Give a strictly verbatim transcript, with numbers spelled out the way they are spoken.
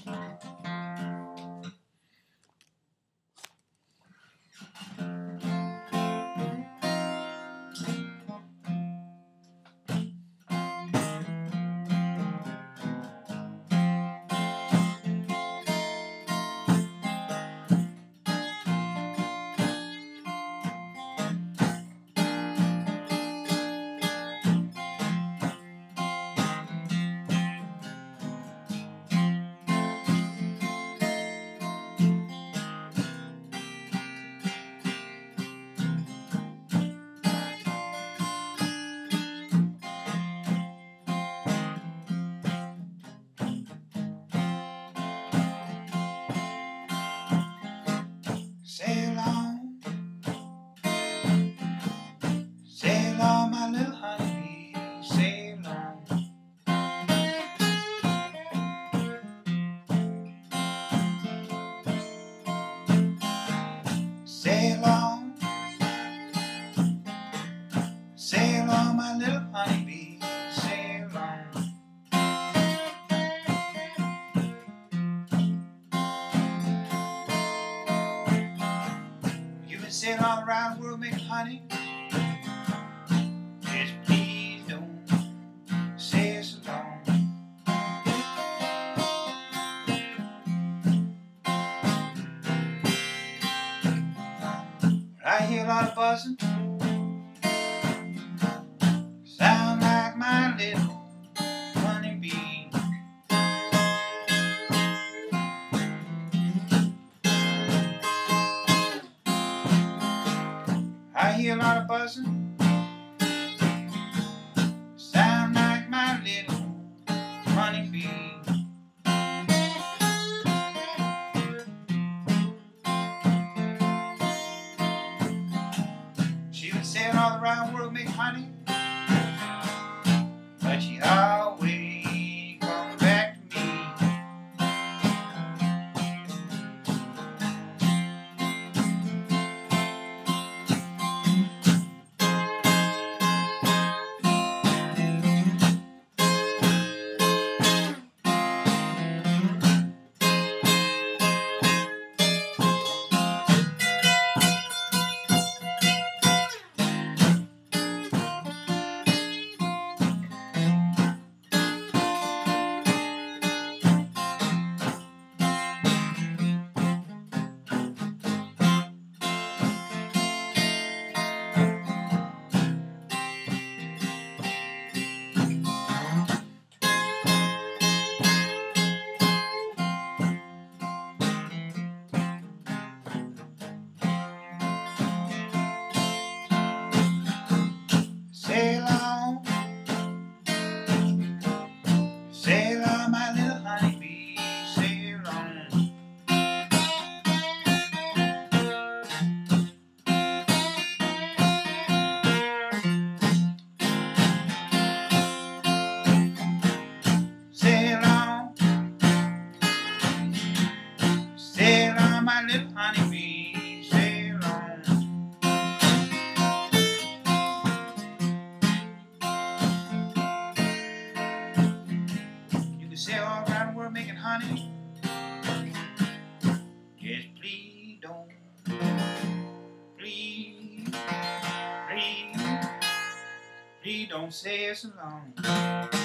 Sail on, sail on, my little honeybee, sail on. Sail on, sail on, my little honeybee, sail on. You've been sailing all around the world making honey. Just please don't say so long. I hear a lot of buzzing, sound like my little honeybee. I hear a lot of buzzing, sound like my little honeybee. She would sail all around the world making honey, but she always come back to me. Sail on, sail on, my little honeybee, sail on. Sail on, sail on, my little honeybee, sail on. Sail all around the world making honey. Just please don't, please, please, please don't say so long.